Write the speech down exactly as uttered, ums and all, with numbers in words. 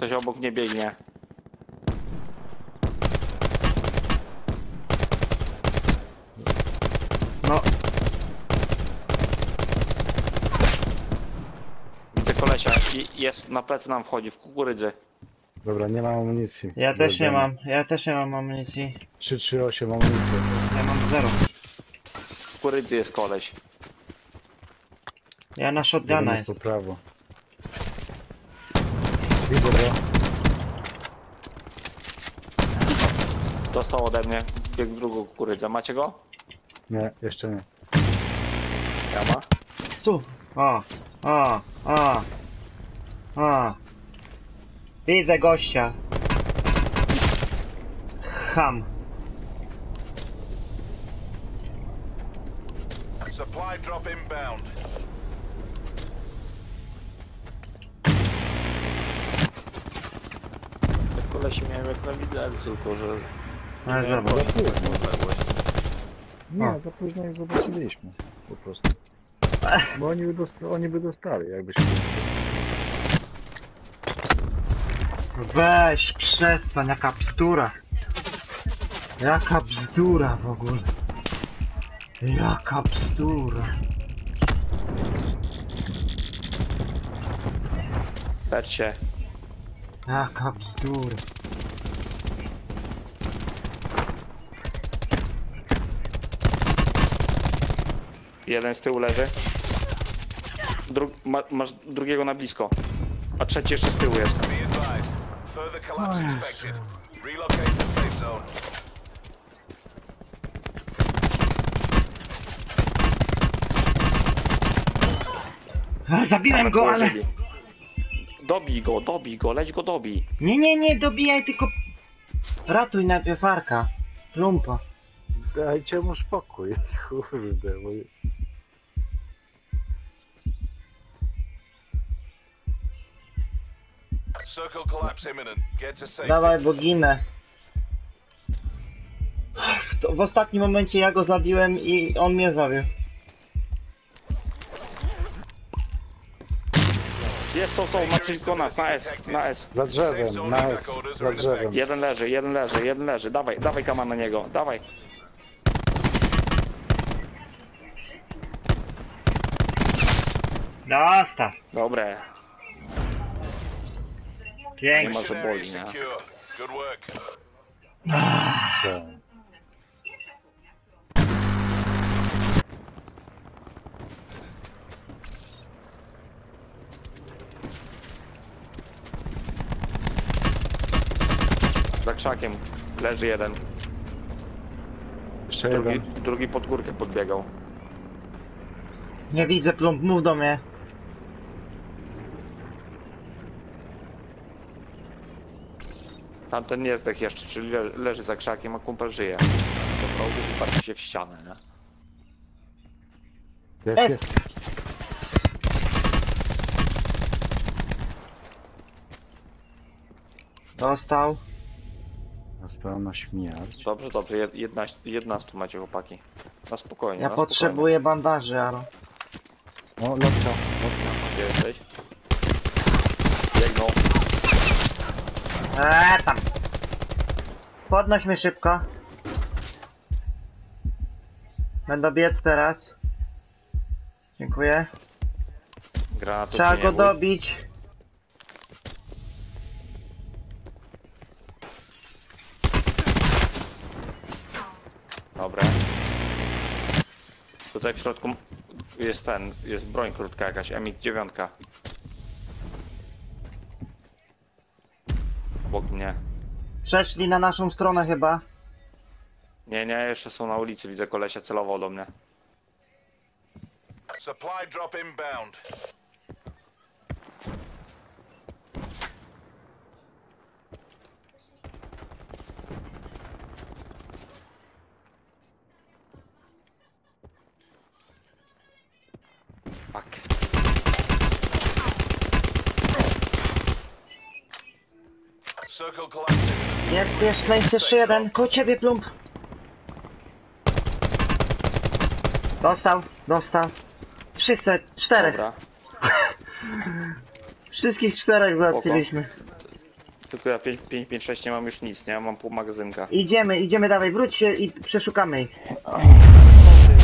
Ktoś obok mnie biegnie. No. Widzę kolesia i jest na plecy nam wchodzi w kukurydzy. Dobra, nie mam amunicji. Ja też nie Dobra. mam, ja też nie mam amunicji. trzy trzy osiem amunicji. Ja mam zero. W kukurydzy jest koleś. Ja na shotguna Jeden jest. po prawo. Widzę go. Dostał ode mnie, biegł w drugą kukurydzę. Macie go? Nie, jeszcze nie. Ja ma. Su. O, o, o, o. Widzę gościa. Ham. Supply drop inbound. Te kolesi miałem jak na widelcu, tylko że... Ale miałem zobacz. taką odległość. Nie, O. za późno ich zobaczyliśmy. Po prostu. Bo oni by, dosta oni by dostali, jakbyśmy... Weź, przestań, jaka bzdura. Jaka bzdura w ogóle. Jaka bzdura. Lecz się. Jaka bzdura. Jeden z tyłu leży. Dru ma masz drugiego na blisko. A trzeci jeszcze z tyłu jest. Be advised. Further collapse expected. Relocate to safe zone. A, zabiłem go, ale... Położyli. Dobij go, dobij go, leć go dobij. Nie, nie, nie, dobijaj, tylko... Ratuj najpierw Arka. Plumpa. Dajcie mu spokój, kurde, bo... Circle collapse imminent. Get to safety. Dawaj, bo ginę. W, to, w ostatnim momencie ja go zabiłem i on mnie zabił. Jest, są, są, naprzeciwko nas, na S, na S. Za drzewem, na S, za drzewem. Jeden leży, jeden leży, jeden leży. Dawaj, dawaj kama na niego, dawaj. Dostaw. Dobre. Pięknie. Nie ma, że Mission area boli, nie? secure. Good work. Tak. Za krzakiem leży jeden. Jeszcze Drugi, jeden. drugi pod górkę podbiegał. Nie widzę plump, mów do mnie. Tamten nie zdech jeszcze, czyli le leży za krzakiem, a kumpel żyje. Do progu i patrzy się w ścianę, nie? Jest, Jest. jest. Dostał. Została na śmierć. Dobrze, dobrze, jed jedna, jedenastu macie chłopaki. Na spokojnie, Ja na potrzebuję bandaży, Aro. O, lotka. spokojnie. Gdzie jesteś? Biegną. Eee, tam. Podnoś mnie szybko. Będę biec teraz. Dziękuję. Granatu Trzeba się go nie bój. dobić. Dobra. Tutaj w środku jest ten, jest broń krótka jakaś, M X dziewięć. Obok mnie. Przeszli na naszą stronę chyba. Nie, nie, jeszcze są na ulicy, widzę kolesia celował do mnie. Supply drop inbound. Tak. Circle collapse imminent. Jest, jest, jest jeszcze jeden. Koło ciebie, plump. Dostał, dostał. Wszyscy, czterech. Dobra. Wszystkich czterech załatwiliśmy. Tylko ja pięć pięć sześć nie mam już nic, nie? Mam pół magazynka. Idziemy, idziemy, dawaj, wróć się i przeszukamy ich. Co ty?